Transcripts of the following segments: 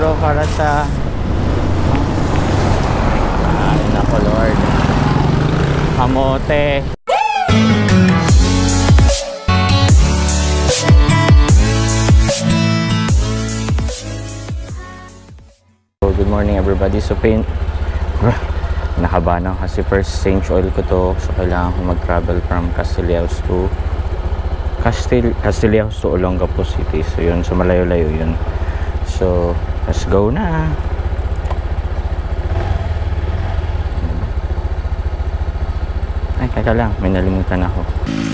siguro para sa ay nako Lord, kamote. So, good morning everybody. So nakabahan kasi first change oil ko to, so kailangan ko mag-travel from Castillejo's to Olongapo City. So yun, so malayo-layo yun. So let's go na. Ay, teka lang, may nalimutan ako.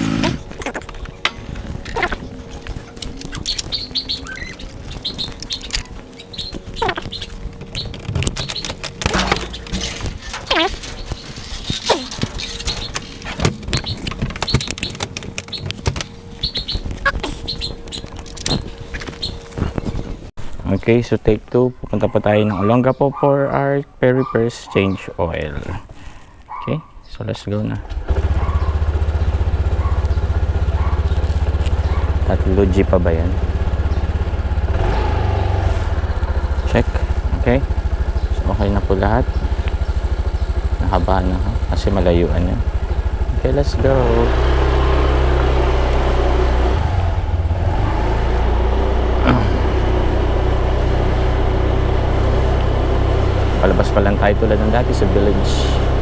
Okay, so take 2. Pupunta pa tayo ng Olongapo for our very first change oil. Okay, so let's go na. Tatlo G pa ba yan? Check. Okay, so okay na po lahat. Nakabahan na ako kasi malayuan yan. Okay, let's go. Palabas pa lang tayo tulad ng dati sa village.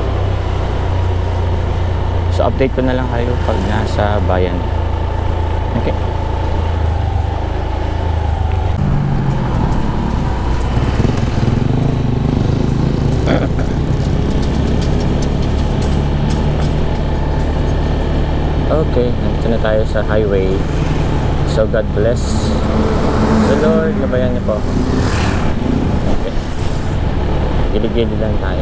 So update ko na lang kayo pag nasa bayan. Okay. Okay, nandito na tayo sa highway. So God bless. So Lord, gabayan niyo po. Okay. Gili-gili lang tayo.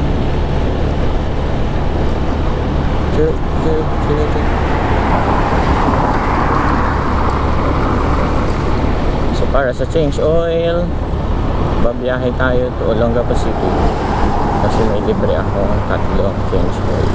So para sa change oil, babiyahe tayo to Olongapo City kasi may libre ako ang tatlong change oil.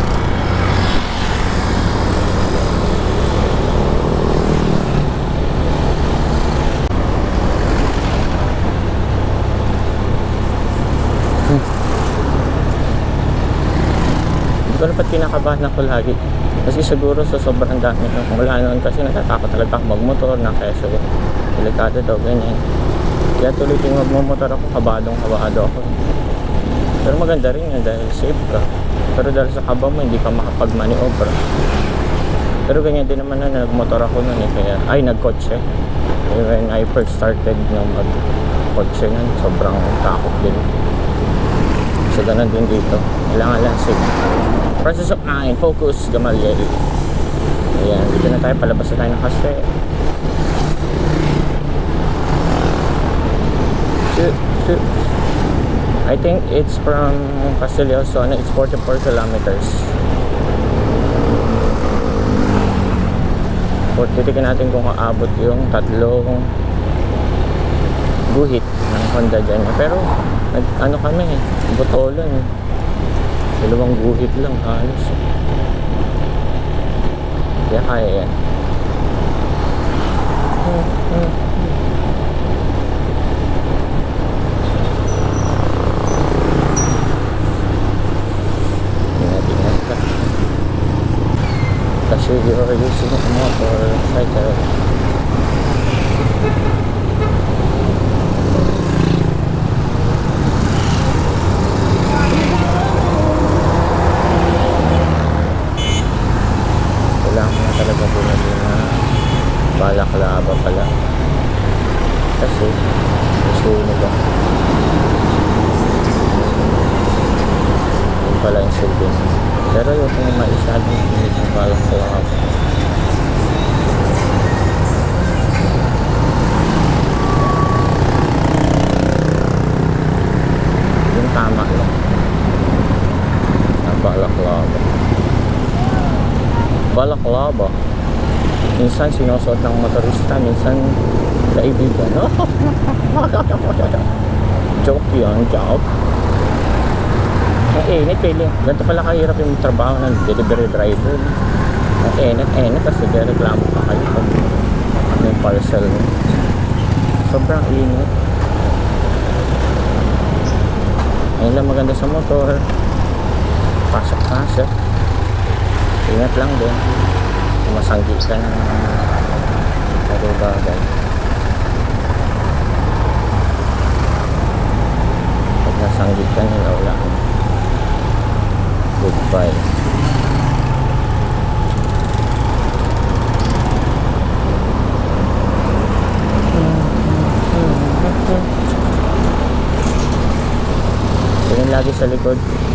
Hindi ko naman kinakabahan ako lagi kasi siguro sa sobrang dami mula noon kasi natatakot talaga ako magmotor na keso delikado daw ganyan, kaya tuloy ting magmumotor ako, kabado ako. Pero maganda rin yan dahil safe ka, pero dahil sa kaba mo hindi ka makapag-maneuver. Pero ganyan din naman na nagmotor ako noon kaya nagkotse when I first started ng magkotse nun, sobrang takot din. So ganun din dito, kailangan lang safe. Process of 9, focus, Gamaliel. Ayan, dito na tayo, palabas na tayo ng kasi. I think it's from Castillejo's, it's 44 kilometers. Titikin natin kung aabot yung tatlong guhit ng Honda dyan. Pero, ano kami, butolan. Dalawang guhit lang halos. Kaya kaya yan. Ingat ka. Kasi you're using a motorcycle. Balaklava pala kasi susunod ba yun pala yung silbin, pero yung kung maisadong yung balaklava yung tama lang na balaklava. Minsan sinusuot ng motorista, minsan kaibigan. Joke yun, joke. Ang init, feeling. Ganito pala kahirap yung trabaho ng delivery driver. Ang init, kasi reklamo pa kayo pag may parcel. Sobrang init. Ayun lang maganda sa motor. Pasok-pasok. Ingat lang din. Masanggi ka ng bagay. Pag nasanggi ka nila, wala. Goodbye. Tingin lagi sa likod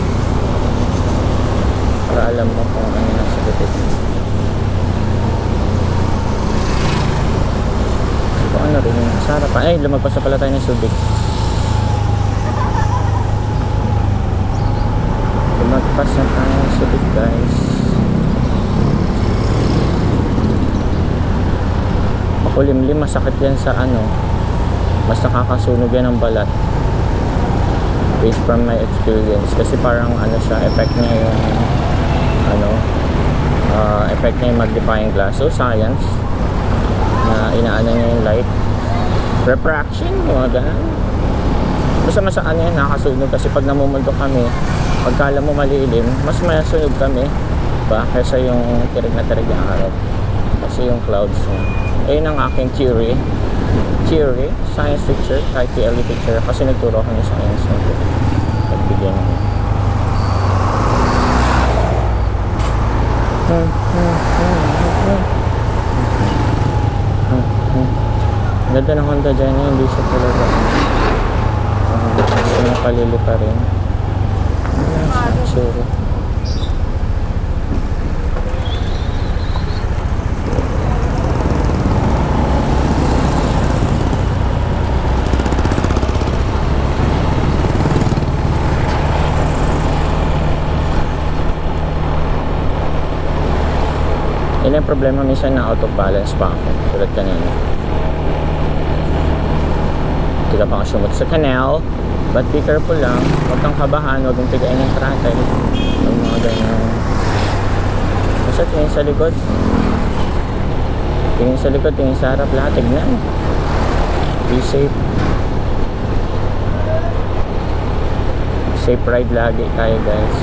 para alam mo kung ano nasa likod. Kung ano rin yung nasa harapan. Ay, lumagpas na pala tayo ng Subic. Lumagpas na tayo ng Subic, guys. Makulimlim, masakit yan sa ano. Mas nakakasunog yan ng balat. Based from my experience. Kasi parang ano siya, effect niya yung ano, effect niya yung magnifying glass. So, science. Na inaano niya yung light. Refraction, mga ganun. Basta masaan yan, nakasunog. Kasi pag namumundo kami, pagkala mo malilim, mas masunog kami. Ba? Kaysa yung tirig na tirig ng araw. Kasi yung clouds niya. Ayun ang aking theory. Science teacher, kahit PLE teacher. Kasi nagturo ako ng science nito. Pagbigyan niya. Ganda ng Honda dyan niya, hindi siya talaga kasi nakalili pa rin. Sure. Yan yung problema, minsan na out of balance pa ako tulad kanina. Hindi ka pa kasumot sa canal, but be careful lang, huwag kang kabahan, huwag mong tigain yung throttle, yung mga ganyan. Basta tingin sa likod, tingin sa harap, lahat tignan. Be safe. Safe ride lagi tayo, guys.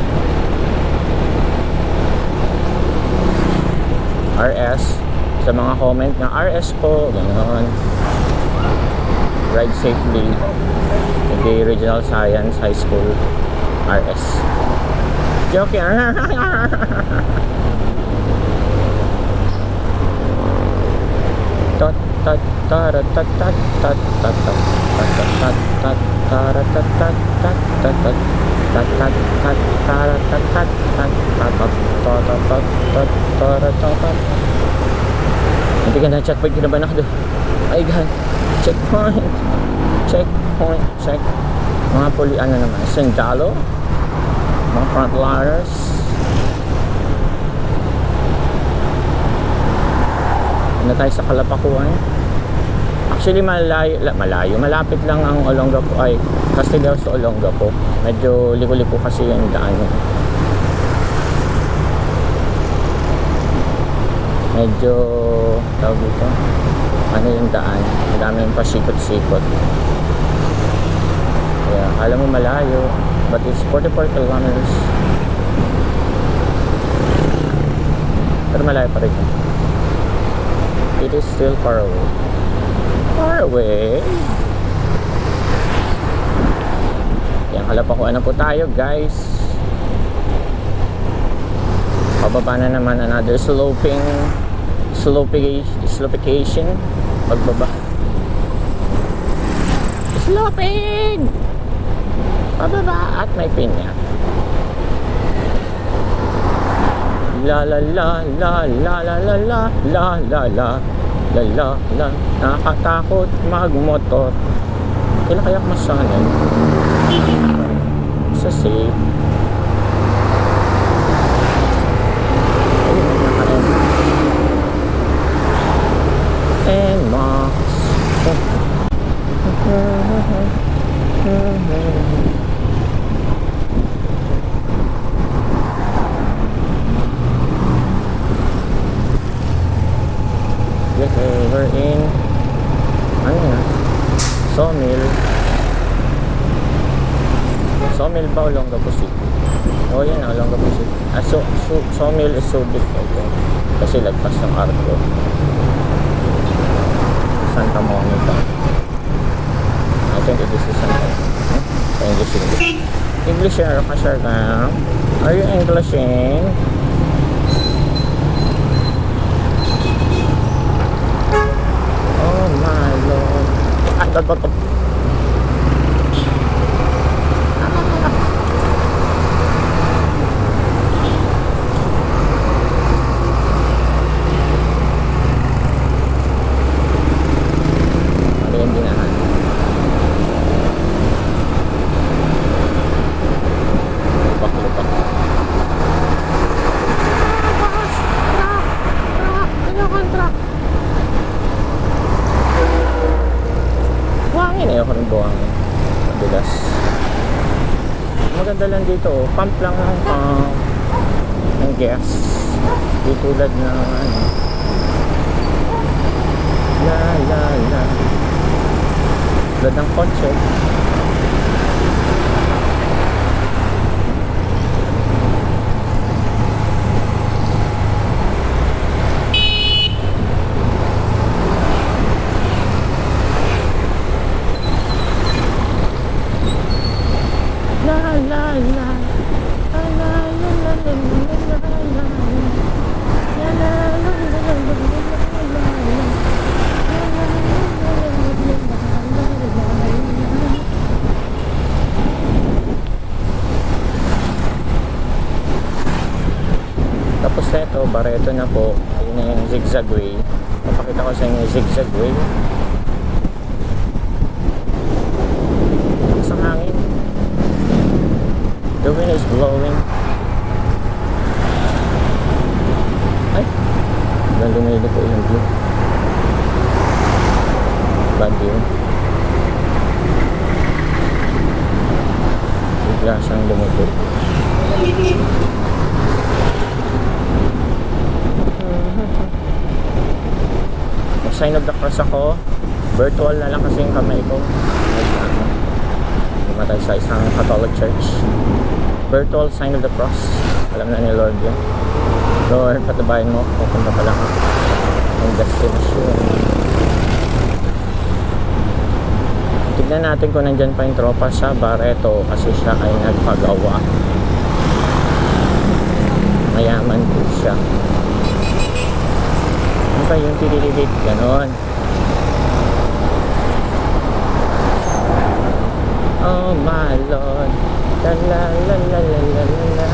RS, sa mga comment na RS po, ganoon. Ride safely. The Regional Science High School RS. Joke yan. Tot tot tarat tat tat tat tat tat tat tat tat tarat tat tat tat tat tat tat tat tat tarat tat tat tat tat tat tarat tat tat. Hindi ka na checkpoint, kinabahan ako doon. Ay God, checkpoint, check. Mga puli, ano naman, sundalo, mga frontliners. Na tayo sa Kalapakuan. Actually malayo, malapit lang ang Olongapo, ay Castillejo sa Olongapo. Medyo liko-liko kasi yung daan. Medyo tawag dito, ano yung daan, madami yung pasikot-sikot. Kaya alam mo malayo, but it's 44 kilometers. Pero malayo pa rin. It is still far away. Far away. Yan, Kalapakuan na po tayo, guys. Pababa na naman, another slopication. Pagbaba. Sloping! Pababa at may pinya. La la la la la la la la la la la la la la. Nakakatakot magmotor. Kailan kaya masanay? Sa safe. And Max. Okay, we're in ano na, Sawmill. Sawmill ba o Olongapo City? Oh, yan na, Olongapo City. Sawmill is Subic. Okay. Kasi lagpas ng Arco. Santa Monica. I think this is Santa Monica. English. English yan, ka-share ka. Are you Englishing? Oh my Lord. Maganda lang dito, pump lang ng gas. Di tulad ng tulad ng kotse. Tapos neto, Barreto na po. Ayun na yung zigzag way. Papakita ko sa inyo yung zigzag way. Sa hangin. The wind is blowing. Ay, lumili po yung view. Bad view. Bigla siyang lumipot. Sign of the cross ako. Virtual na lang kasi yung kamay ko. Matay sa isang Catholic church. Virtual sign of the cross. Alam na ni Lord yun. Lord, patabayan mo. Pupunta pa lang ang destination. Tignan natin kung nandyan pa yung tropa sa Barreto kasi siya ay nagpagawa. Mayaman po siya. Ano ba yung tililit? Ganon. Oh my Lord. La la la la la la la.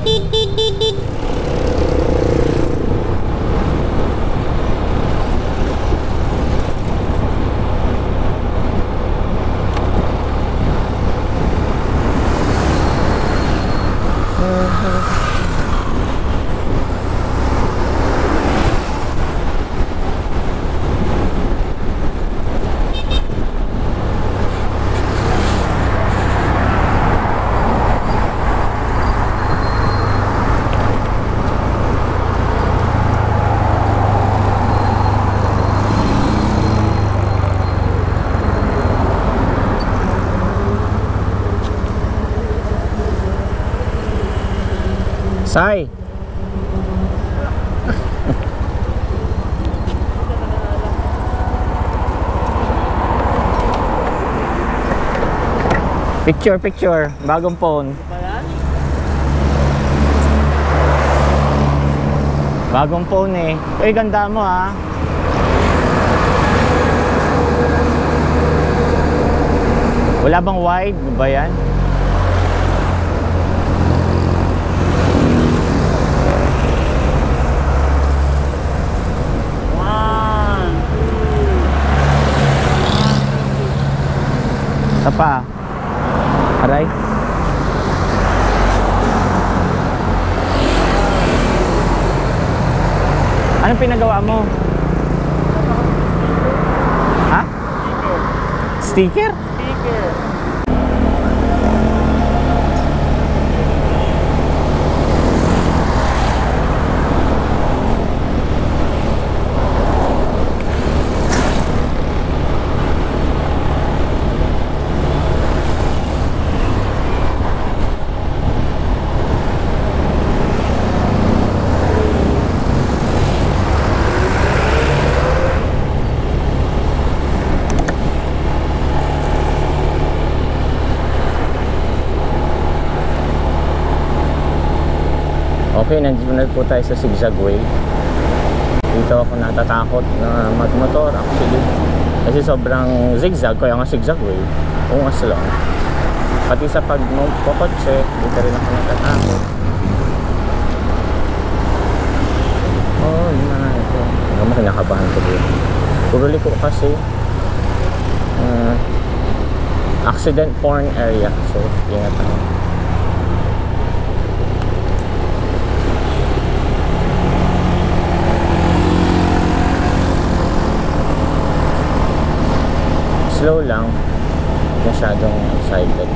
Sai. Picture, bagong phone. Bagong phone eh. Uy, ganda mo ha. Wala bang wide? Ba yan? Pa. Aray. Anong pinagawa mo? Ha? Sticker? Sticker. Okay, nandito na po tayo sa zigzag way. Dito ako natatakot na magmotor actually. Kasi sobrang zigzag, kaya nga zigzag way. Ungas lang. Pati sa pagpapotse, dito rin ako natatakot. Oh, yun na ito. Ano kinakabahan ko dito. Puro liko kasi. Accident porn area. So, ingat ako. Slow lang, masyadong excited.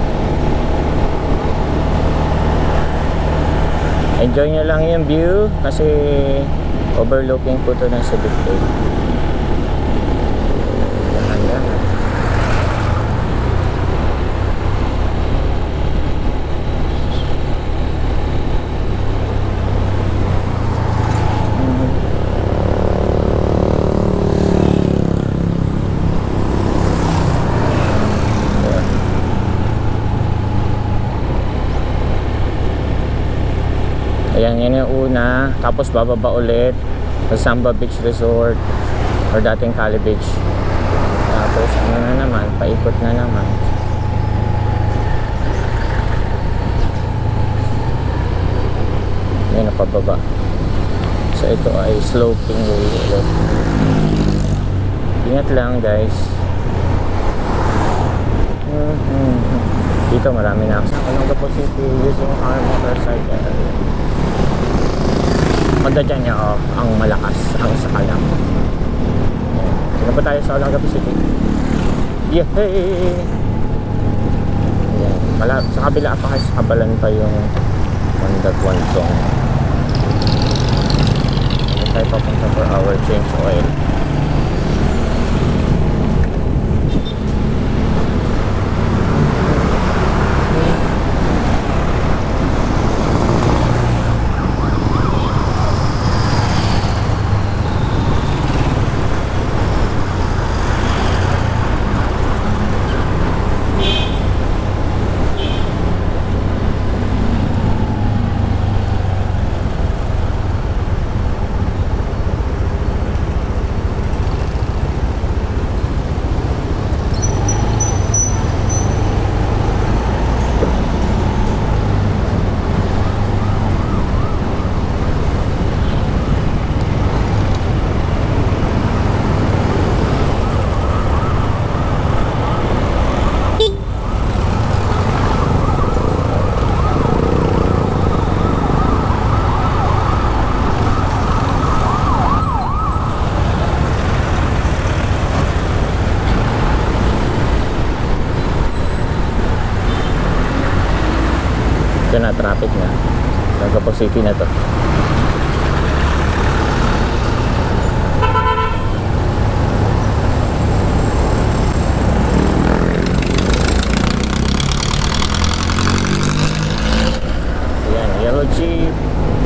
Enjoy nyo lang yung view kasi overlooking po to ng Subic Lake. Dahan-dahan. Ayan, yun yung una. Tapos bababa ulit sa Samba Beach Resort or dating Cali Beach. Tapos ano na naman, paikot na naman. Yan na pababa. So ito ay sloping way ulit. Ingat lang guys. Dito marami na sa Olongapo City using our motorcycle. Pagdadyan niya ang malakas, ang sakalang. Sino pa tayo sa Olongapo City? Yehey! Ayan. Sa kabila pa kasi kabalan pa yung Mandaguan Zone. Dito tayo papunta for our change oil. Ito na, traffic na. Olongapo City na to. Ayan, yellow jeep.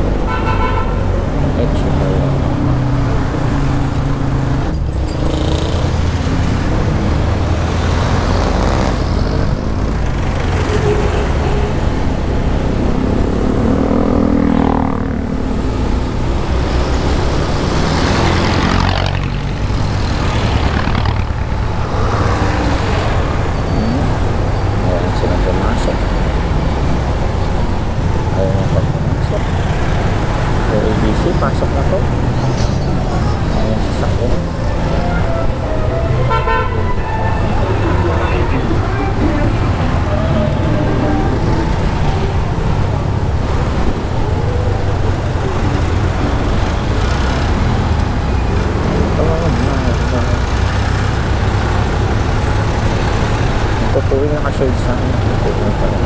Pasok na to. Ayan, sasakyan. Tutuwin naka-shade sa akin. Tutuwin pala.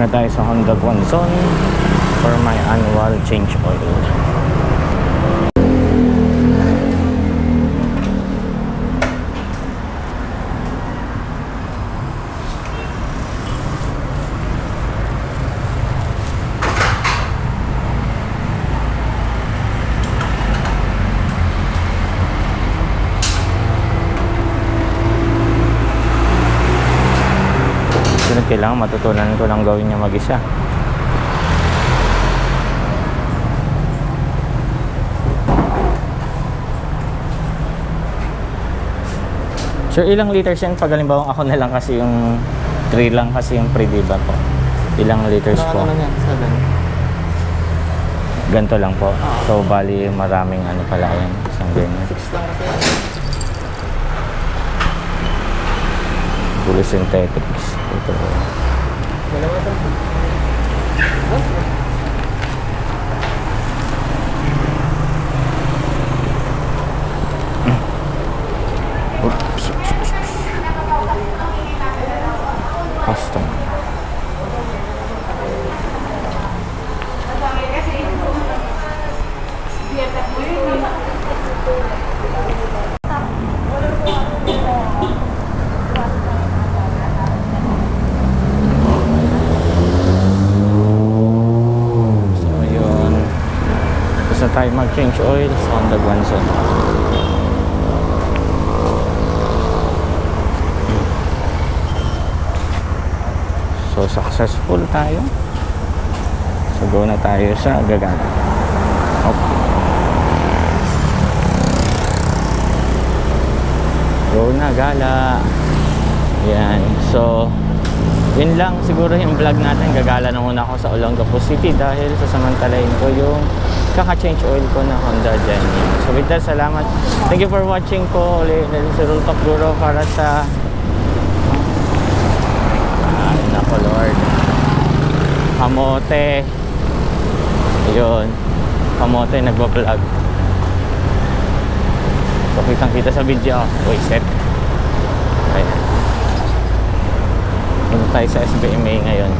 na tayo sa Honda Guanzon for my annual change oil. Kailangan matutunan ko lang gawin niya mag-isa. Sir, ilang liters yan? Pag halimbawa ako na lang kasi yung 3 lang kasi yung pre-diba po. Ilang liters po? Ano yan? 7. Ganto lang po. So, bali maraming ano pala yan. Isang ganyan. 6 lang kasi. Fully synthetics. Ito po. Dalawa ito. Oops. Custom. Tayo mag-change oil sa Honda Guanzon. So successful tayo. So go na tayo sa gagana. Okay. Go na gala. Yan. So yun lang siguro yung vlog natin. Gagala na muna ako sa Olongapo City dahil sasamantalahin ko yung kaka-change oil ko na Honda Genio. So with that, salamat. Thank you for watching po. Ulit si Rultok Guro para sa ay nako Lord, kamote. Ayun, kamote nagbablog. So kitang kita sa video. Uy, set. Ayan. Punta tayo sa SBMA ngayon.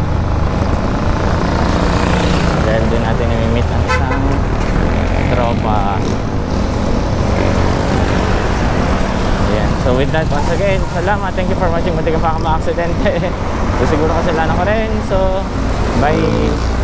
Dahil doon natin namimit ang isang tropa. Ayan. So with that, once again, salamat. Thank you for watching. Munti ka pa ako ma-aksidente. So siguro kasalanan ko rin. So, bye!